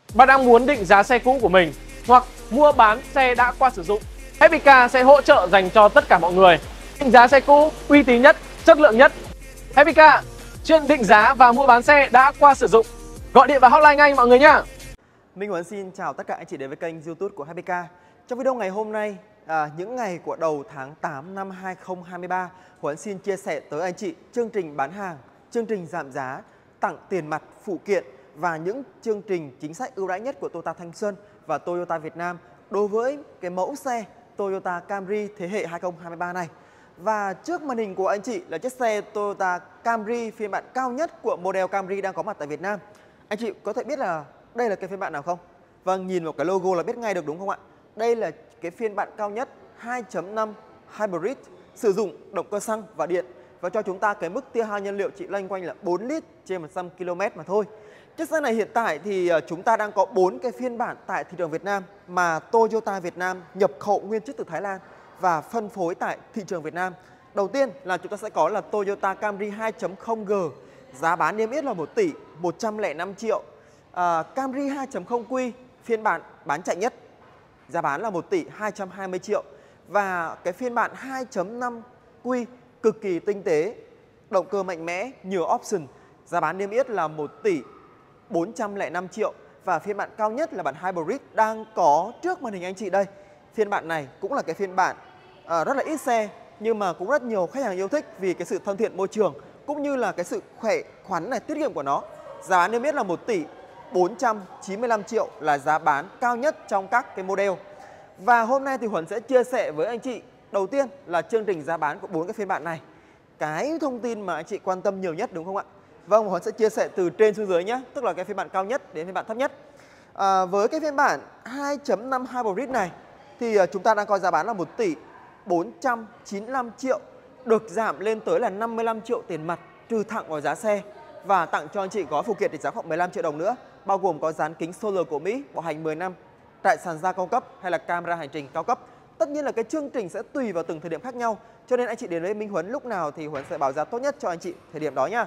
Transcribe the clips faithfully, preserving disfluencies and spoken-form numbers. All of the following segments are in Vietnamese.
Bạn đang muốn định giá xe cũ của mình hoặc mua bán xe đã qua sử dụng, Happy Car sẽ hỗ trợ dành cho tất cả mọi người. Định giá xe cũ uy tín nhất, chất lượng nhất. Happy Car chuyên định giá và mua bán xe đã qua sử dụng. Gọi điện vào hotline ngay mọi người nhé. Minh Huấn xin chào tất cả anh chị đến với kênh YouTube của Happy Car. Trong video ngày hôm nay, à, những ngày của đầu tháng tám năm hai nghìn không trăm hai mươi ba, Huấn xin chia sẻ tới anh chị chương trình bán hàng, chương trình giảm giá, tặng tiền mặt, phụ kiện và những chương trình chính sách ưu đãi nhất của Toyota Thanh Xuân và Toyota Việt Nam đối với cái mẫu xe Toyota Camry thế hệ hai nghìn không trăm hai mươi ba này. Và trước màn hình của anh chị là chiếc xe Toyota Camry phiên bản cao nhất của model Camry đang có mặt tại Việt Nam. Anh chị có thể biết là đây là cái phiên bản nào không? Vâng, nhìn vào cái logo là biết ngay được đúng không ạ? Đây là cái phiên bản cao nhất hai chấm năm Hybrid, sử dụng động cơ xăng và điện và cho chúng ta cái mức tiêu hao nhiên liệu chỉ loanh quanh là bốn lít trên một trăm ki lô mét mà thôi. Chiếc xe này hiện tại thì chúng ta đang có bốn cái phiên bản tại thị trường Việt Nam mà Toyota Việt Nam nhập khẩu nguyên chiếc từ Thái Lan và phân phối tại thị trường Việt Nam. Đầu tiên là chúng ta sẽ có là Toyota Camry hai chấm không G, giá bán niêm yết là một tỷ một trăm lẻ năm triệu. À, Camry hai chấm không Q phiên bản bán chạy nhất, giá bán là một tỷ hai trăm hai mươi triệu. Và cái phiên bản hai chấm năm Q cực kỳ tinh tế, động cơ mạnh mẽ, nhiều option, giá bán niêm yết là một tỷ bốn trăm lẻ năm triệu. Và phiên bản cao nhất là bản Hybrid đang có trước màn hình anh chị đây. Phiên bản này cũng là cái phiên bản à, rất là ít xe nhưng mà cũng rất nhiều khách hàng yêu thích vì cái sự thân thiện môi trường cũng như là cái sự khỏe khoắn này, tiết kiệm của nó. Giá bán niêm yết là một tỷ bốn trăm chín mươi lăm triệu là giá bán cao nhất trong các cái model. Và hôm nay thì Huấn sẽ chia sẻ với anh chị đầu tiên là chương trình giá bán của bốn cái phiên bản này. Cái thông tin mà anh chị quan tâm nhiều nhất đúng không ạ? Vâng, Huấn sẽ chia sẻ từ trên xuống dưới nhé, tức là cái phiên bản cao nhất đến phiên bản thấp nhất. À, với cái phiên bản hai chấm năm Hybrid này thì chúng ta đang có giá bán là một tỷ bốn trăm chín mươi lăm triệu, được giảm lên tới là năm mươi lăm triệu tiền mặt trừ thẳng vào giá xe và tặng cho anh chị gói phụ kiện trị giá khoảng mười lăm triệu đồng nữa, bao gồm có dán kính Solar của Mỹ, bảo hành mười năm, trại sàn da cao cấp hay là camera hành trình cao cấp. Tất nhiên là cái chương trình sẽ tùy vào từng thời điểm khác nhau, cho nên anh chị đến với Minh Huấn lúc nào thì Huấn sẽ báo giá tốt nhất cho anh chị thời điểm đó nhá.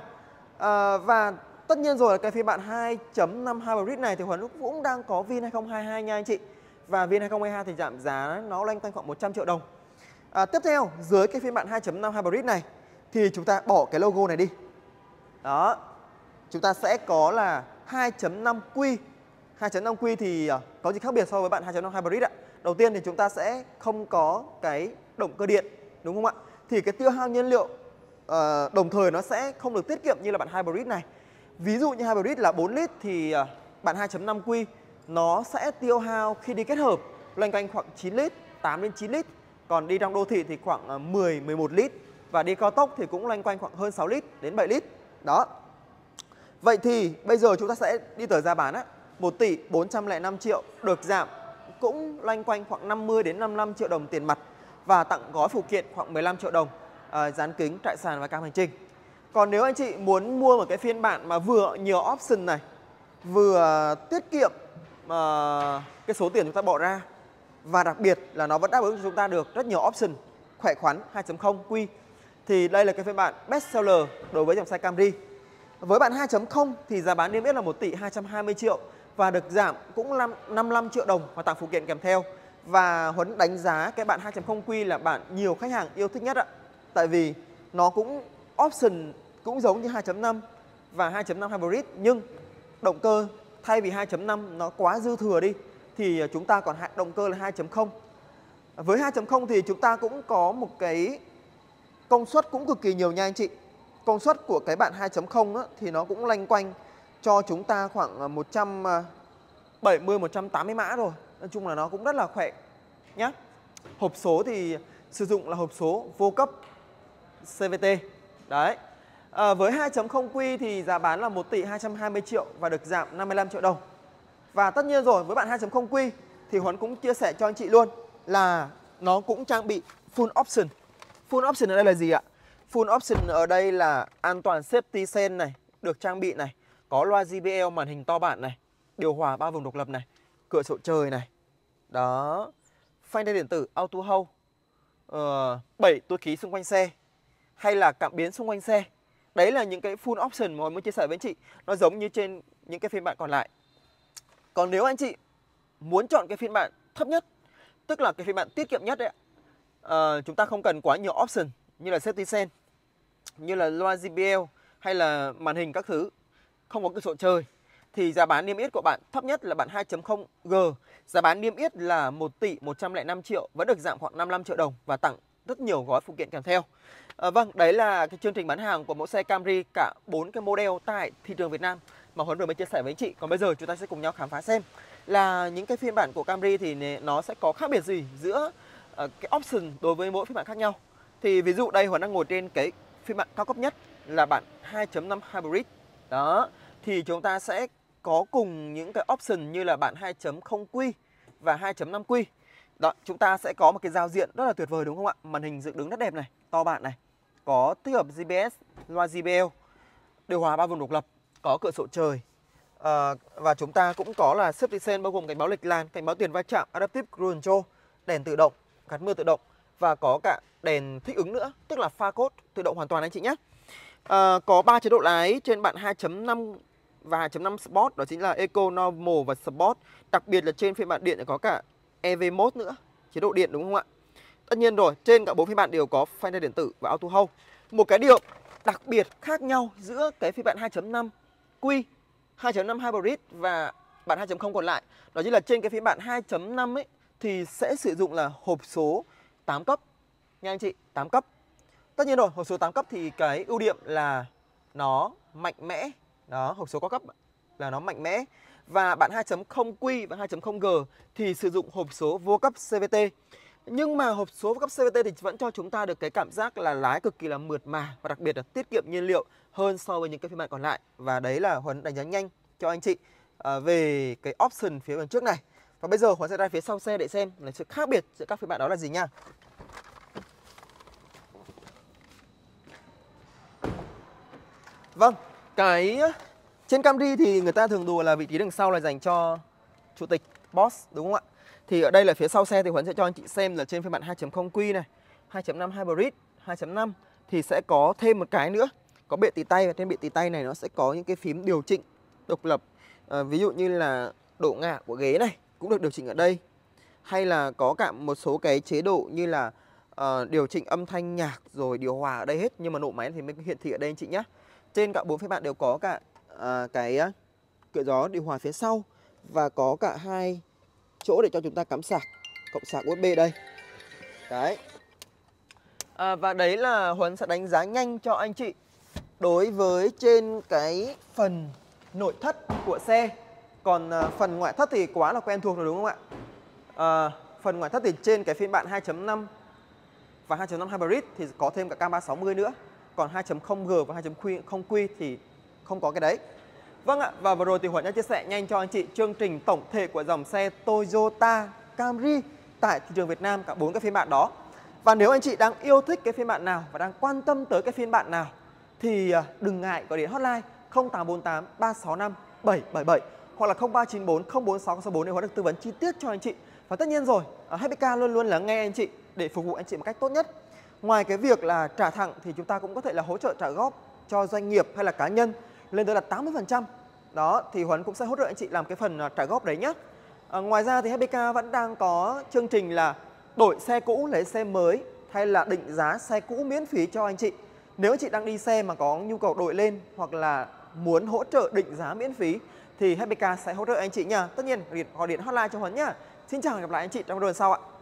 À, và tất nhiên rồi cái phiên bản hai chấm năm Hybrid này thì Huấn cũng đang có VIN hai không hai hai nha anh chị. Và VIN hai không hai hai thì giảm giá nó loanh quanh khoảng một trăm triệu đồng. À, tiếp theo, dưới cái phiên bản hai chấm năm Hybrid này thì chúng ta bỏ cái logo này đi. Đó, chúng ta sẽ có là hai chấm năm Q. hai chấm năm Q thì có gì khác biệt so với bản hai chấm năm Hybrid ạ? Đầu tiên thì chúng ta sẽ không có cái động cơ điện, đúng không ạ? Thì cái tiêu hao nhiên liệu uh, đồng thời nó sẽ không được tiết kiệm như là bản Hybrid này. Ví dụ như Hybrid là bốn lít thì uh, bản hai chấm năm Q nó sẽ tiêu hao khi đi kết hợp loanh quanh khoảng chín lít, tám đến chín lít. Còn đi trong đô thị thì khoảng mười, mười một lít. Và đi cao tốc thì cũng loanh quanh khoảng hơn sáu lít đến bảy lít. Đó. Vậy thì bây giờ chúng ta sẽ đi tới giá bán á, một tỷ bốn trăm lẻ năm triệu, được giảm cũng loanh quanh khoảng năm mươi đến năm mươi lăm triệu đồng tiền mặt và tặng gói phụ kiện khoảng mười lăm triệu đồng, à, dán kính, trại sàn và cam hành trình. Còn nếu anh chị muốn mua một cái phiên bản mà vừa nhiều option này, vừa tiết kiệm uh, cái số tiền chúng ta bỏ ra và đặc biệt là nó vẫn đáp ứng cho chúng ta được rất nhiều option khỏe khoắn hai chấm không Q thì đây là cái phiên bản best seller đối với dòng xe Camry. Với bản hai chấm không thì giá bán niêm yết là một tỷ hai trăm hai mươi triệu và được giảm cũng năm mươi lăm triệu đồng và tặng phụ kiện kèm theo. Và Huấn đánh giá cái bản hai chấm không Q là bản nhiều khách hàng yêu thích nhất ạ. Tại vì nó cũng option cũng giống như hai chấm năm và hai chấm năm Hybrid, nhưng động cơ thay vì hai chấm năm nó quá dư thừa đi thì chúng ta còn động cơ là hai chấm không. Với hai chấm không thì chúng ta cũng có một cái công suất cũng cực kỳ nhiều nha anh chị. Công suất của cái bản hai chấm không thì nó cũng loanh quanh cho chúng ta khoảng một trăm bảy mươi, một trăm tám mươi mã rồi. Nói chung là nó cũng rất là khỏe nhá. Hộp số thì sử dụng là hộp số vô cấp xê vê tê. Đấy. À, với hai chấm không Q thì giá bán là một tỷ hai trăm hai mươi triệu và được giảm năm mươi lăm triệu đồng. Và tất nhiên rồi, với bản hai chấm không Q thì Huấn cũng chia sẻ cho anh chị luôn là nó cũng trang bị full option. Full option ở đây là gì ạ? Full option ở đây là an toàn safety sense này, được trang bị này, có loa gi bê lờ, màn hình to bản này, điều hòa ba vùng độc lập này, cửa sổ trời này. Đó. Phanh tay điện tử auto hold, uh, bảy túi khí xung quanh xe hay là cảm biến xung quanh xe. Đấy là những cái full option mà Huấn muốn chia sẻ với anh chị. Nó giống như trên những cái phiên bản còn lại. Còn nếu anh chị muốn chọn cái phiên bản thấp nhất, tức là cái phiên bản tiết kiệm nhất đấy ạ, à, chúng ta không cần quá nhiều option như là safety sense, như là loa gi bê lờ hay là màn hình các thứ, không có cửa sổ trời, thì giá bán niêm yết của bạn thấp nhất là bản hai chấm không G. Giá bán niêm yết là một tỷ một trăm lẻ năm triệu, vẫn được giảm khoảng năm mươi lăm triệu đồng và tặng rất nhiều gói phụ kiện kèm theo. À, vâng, đấy là cái chương trình bán hàng của mẫu xe Camry cả bốn cái model tại thị trường Việt Nam mà Huấn vừa mới chia sẻ với anh chị. Còn bây giờ chúng ta sẽ cùng nhau khám phá xem là những cái phiên bản của Camry thì nó sẽ có khác biệt gì giữa uh, cái option đối với mỗi phiên bản khác nhau. Thì ví dụ đây Huấn đang ngồi trên cái phiên bản cao cấp nhất là bản hai chấm năm Hybrid. Đó, thì chúng ta sẽ có cùng những cái option như là bản hai chấm không Q và hai chấm năm Q. Đó, chúng ta sẽ có một cái giao diện rất là tuyệt vời đúng không ạ? Màn hình dựng đứng rất đẹp này, to bản này. Có tích hợp giê pê ét, loa gi bê lờ, điều hòa ba vùng độc lập, có cửa sổ trời. À, và chúng ta cũng có là safety sense bao gồm cảnh báo lệch làn, cảnh báo tiền va chạm, adaptive cruise control, đèn tự động, gạt mưa tự động và có cả đèn thích ứng nữa, tức là pha cốt tự động hoàn toàn anh chị nhé. À, có ba chế độ lái trên bản hai chấm năm và hai chấm năm Sport, đó chính là Eco, Normal và Sport. Đặc biệt là trên phiên bản điện có cả e vê mode nữa, chế độ điện đúng không ạ? Tất nhiên rồi, trên cả bốn phiên bản đều có phanh tay điện tử và auto hold. Một cái điều đặc biệt khác nhau giữa cái phiên bản hai chấm năm Q, hai chấm năm Hybrid và bản hai chấm không còn lại, đó chính là trên cái phiên bản hai chấm năm ấy thì sẽ sử dụng là hộp số tám cấp nha anh chị, tám cấp. Tất nhiên rồi, hộp số tám cấp thì cái ưu điểm là nó mạnh mẽ. Đó, hộp số cao cấp là nó mạnh mẽ. Và bản hai chấm không Q và hai chấm không G thì sử dụng hộp số vô cấp xê vê tê. Nhưng mà hộp số vô cấp xê vê tê thì vẫn cho chúng ta được cái cảm giác là lái cực kỳ là mượt mà và đặc biệt là tiết kiệm nhiên liệu hơn so với những cái phiên bản còn lại. Và đấy là Huấn đánh giá nhanh cho anh chị à, về cái option phía bên trước này. Và bây giờ Huấn sẽ ra phía sau xe để xem là sự khác biệt giữa các phiên bản đó là gì nha. Vâng, cái trên Camry thì người ta thường đùa là vị trí đằng sau là dành cho chủ tịch, boss đúng không ạ? Thì ở đây là phía sau xe thì Huấn sẽ cho anh chị xem là trên phiên bản hai chấm không Q này, hai chấm năm Hybrid, hai chấm năm thì sẽ có thêm một cái nữa, có bệ tì tay, và trên bệ tì tay này nó sẽ có những cái phím điều chỉnh độc lập. À, ví dụ như là độ ngả của ghế này cũng được điều chỉnh ở đây, hay là có cả một số cái chế độ như là uh, điều chỉnh âm thanh nhạc rồi điều hòa ở đây hết, nhưng mà nổ máy thì mới hiển thị ở đây anh chị nhé. Trên cả bốn phiên bản đều có cả uh, cái uh, cửa gió điều hòa phía sau và có cả hai chỗ để cho chúng ta cắm sạc, cộng sạc u ét bê đây. Đấy. À, và đấy là Huấn sẽ đánh giá nhanh cho anh chị đối với trên cái phần nội thất của xe. Còn à, phần ngoại thất thì quá là quen thuộc rồi đúng không ạ? À, phần ngoại thất thì trên cái phiên bản hai chấm năm và hai chấm năm Hybrid thì có thêm cả cam ba sáu mươi nữa. Còn hai chấm không G và hai chấm không Q thì không có cái đấy. Vâng ạ, và vừa rồi thì Huấn đã chia sẻ nhanh cho anh chị chương trình tổng thể của dòng xe Toyota Camry tại thị trường Việt Nam, cả bốn cái phiên bản đó. Và nếu anh chị đang yêu thích cái phiên bản nào và đang quan tâm tới cái phiên bản nào thì đừng ngại gọi điện hotline không tám bốn tám ba sáu năm bảy bảy bảy hoặc là không ba chín bốn không bốn sáu sáu bốn để Huấn được tư vấn chi tiết cho anh chị. Và tất nhiên rồi, Happy Car luôn luôn lắng nghe anh chị để phục vụ anh chị một cách tốt nhất. Ngoài cái việc là trả thẳng thì chúng ta cũng có thể là hỗ trợ trả góp cho doanh nghiệp hay là cá nhân lên tới là tám mươi phần trăm. Đó, thì Huấn cũng sẽ hỗ trợ anh chị làm cái phần trả góp đấy nhé. À, ngoài ra thì Happy Car vẫn đang có chương trình là đổi xe cũ lấy xe mới hay là định giá xe cũ miễn phí cho anh chị. Nếu anh chị đang đi xe mà có nhu cầu đổi lên hoặc là muốn hỗ trợ định giá miễn phí thì Happy Car sẽ hỗ trợ anh chị nha. Tất nhiên gọi điện hotline cho Huấn nhá. Xin chào và hẹn gặp lại anh chị trong video lần sau ạ.